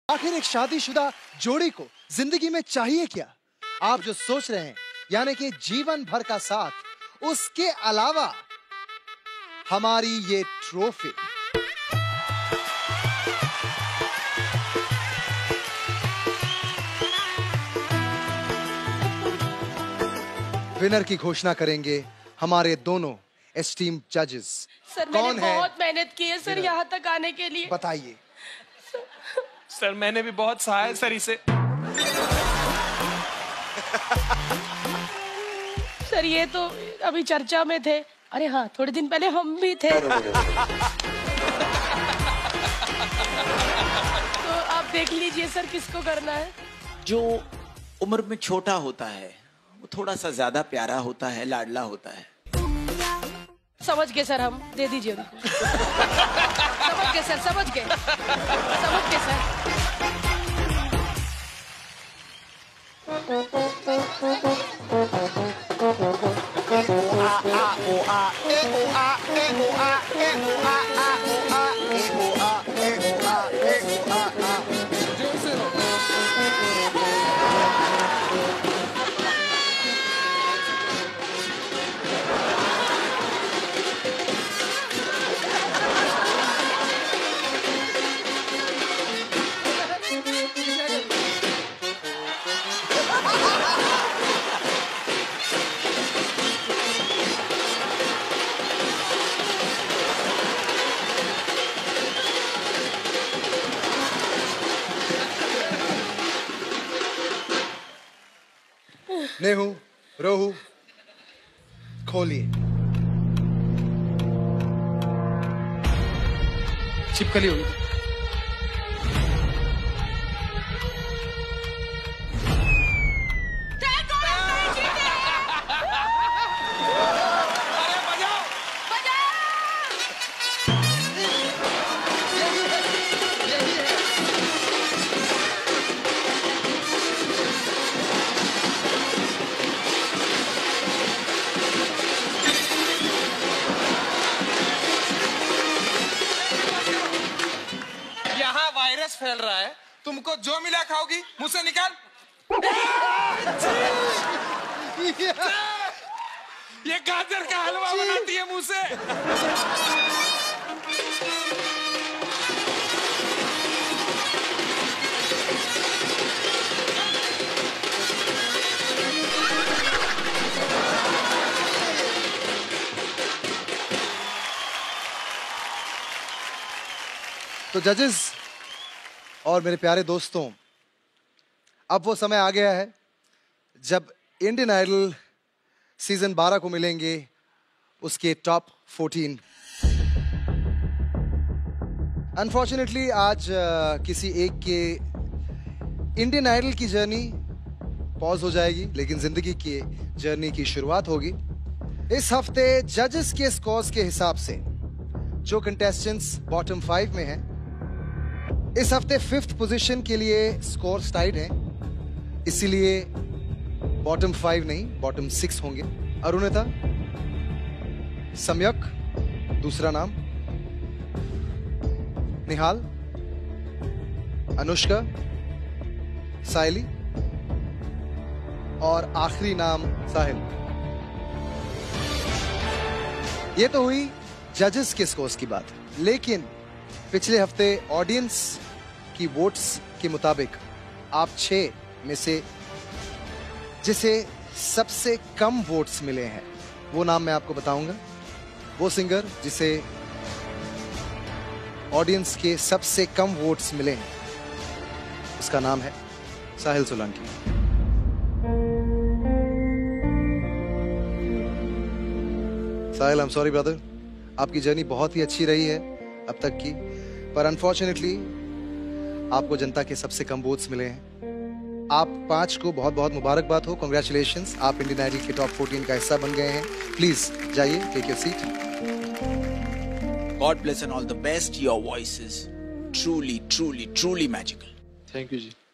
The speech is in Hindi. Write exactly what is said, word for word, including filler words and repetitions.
आखिर एक शादीशुदा जोड़ी को जिंदगी में चाहिए क्या? आप जो सोच रहे हैं, यानी कि जीवन भर का साथ, उसके अलावा हमारी ये ट्रॉफी। विनर की घोषणा करेंगे हमारे दोनों एस्टीम जजेस। सर मैंने बहुत मेहनत की है सर यहाँ तक आने के लिए। बताइए। सर मैंने भी बहुत सहा है सर इसे। सर ये तो अभी चर्चा में थे। अरे हाँ, थोड़े दिन पहले हम भी थे। तो आप देख लीजिए सर किसको करना है। जो उम्र में छोटा होता है वो थोड़ा सा ज्यादा प्यारा होता है, लाडला होता है। समझ गए सर, हम दे दीजिए उनको। समझ गए सर, समझ गए समझ गए सर। नेहू, रोहू, खोलिए। छिपकली होगी। वायरस फैल रहा है, तुमको जो मिला खाओगी, मुंह से निकाल। ये गाजर का हलवा बनाती है मुंह से। तो जजेस और मेरे प्यारे दोस्तों, अब वो समय आ गया है जब इंडियन आइडल सीजन बारह को मिलेंगे उसके टॉप फोर्टीन। अनफॉर्चुनेटली आज uh, किसी एक के इंडियन आइडल की जर्नी पॉज हो जाएगी, लेकिन जिंदगी की जर्नी की शुरुआत होगी। इस हफ्ते जजेस के स्कोर्स के हिसाब से जो कंटेस्टेंट्स बॉटम फाइव में हैं, इस हफ्ते फिफ्थ पोजीशन के लिए स्कोर टाइड हैं, इसीलिए बॉटम फाइव नहीं बॉटम सिक्स होंगे। अरुणिता, सम्यक दूसरा नाम, निहाल, अनुष्का, सायली और आखिरी नाम साहिल। ये तो हुई जजेस के स्कोर्स की बात, लेकिन पिछले हफ्ते ऑडियंस की वोट्स के मुताबिक आप छह में से जिसे सबसे कम वोट्स मिले हैं, वो नाम मैं आपको बताऊंगा। वो सिंगर जिसे ऑडियंस के सबसे कम वोट्स मिले हैं, उसका नाम है Sahil Solanki. Sahil, I am sorry brother, आपकी जर्नी बहुत ही अच्छी रही है अब तक की, पर अनफॉर्चुनेटली आपको जनता के सबसे कम वोट्स मिले हैं। आप पांच को बहुत बहुत मुबारकबाद हो, कांग्रेचुलेशंस, आप इंडियन आइडल के टॉप फोर्टीन का हिस्सा बन गए हैं। प्लीज जाइए, take your seat. God bless and all the best. Your voice is truly, truly, truly magical. Thank you ji.